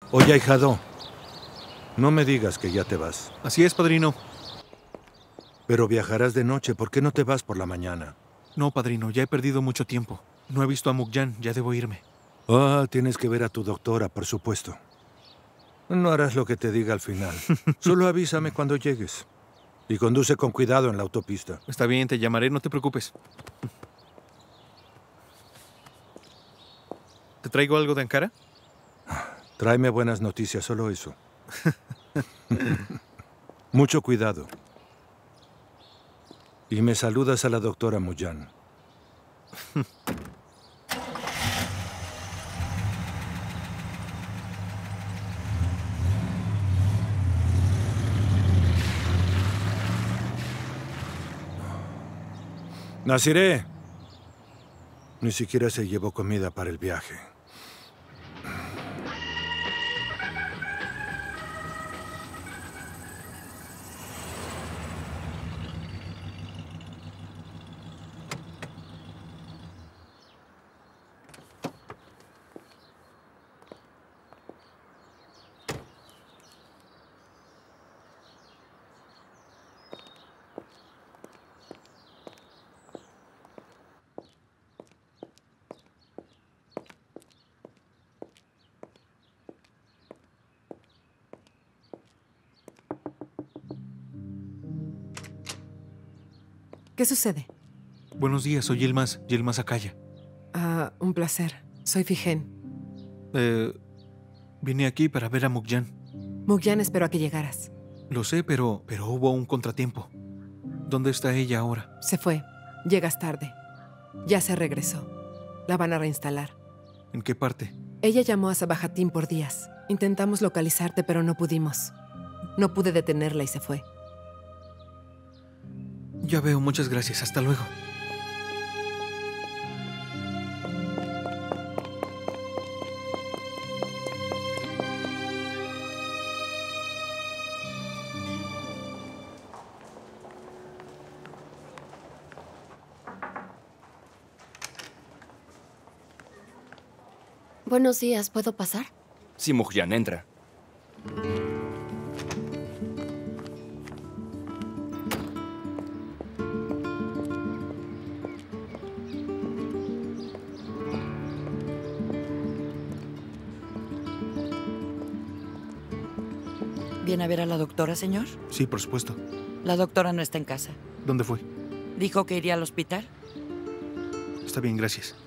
Oye, ahijado, no me digas que ya te vas. Así es, padrino. Pero viajarás de noche, ¿por qué no te vas por la mañana? No, padrino, ya he perdido mucho tiempo. No he visto a Mukjan, ya debo irme. Tienes que ver a tu doctora, por supuesto. No harás lo que te diga al final. Solo avísame cuando llegues. Y conduce con cuidado en la autopista. Está bien, te llamaré, no te preocupes. ¿Te traigo algo de Ankara? Tráeme buenas noticias, solo eso. Mucho cuidado. Y me saludas a la doctora Mukjan. Nasiré. Ni siquiera se llevó comida para el viaje. ¿Qué sucede? Buenos días, soy Yilmaz Akaya. Un placer. Soy Figen. Vine aquí para ver a Mukjan. Mukjan esperó a que llegaras. Lo sé, pero hubo un contratiempo. ¿Dónde está ella ahora? Se fue. Llegas tarde. Ya se regresó. La van a reinstalar. ¿En qué parte? Ella llamó a Sabahatín por días. Intentamos localizarte, pero no pudimos. No pude detenerla y se fue. Ya veo, muchas gracias. Hasta luego. Buenos días, ¿puedo pasar? Sí, Mukjan, entra. ¿Viene a ver a la doctora, señor? Sí, por supuesto. La doctora no está en casa. ¿Dónde fue? Dijo que iría al hospital. Está bien, gracias.